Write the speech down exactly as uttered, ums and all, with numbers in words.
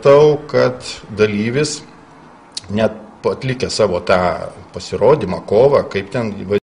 supratau, kad dalyvis net atlikę savo tą pasirodymą, kovą, kaip ten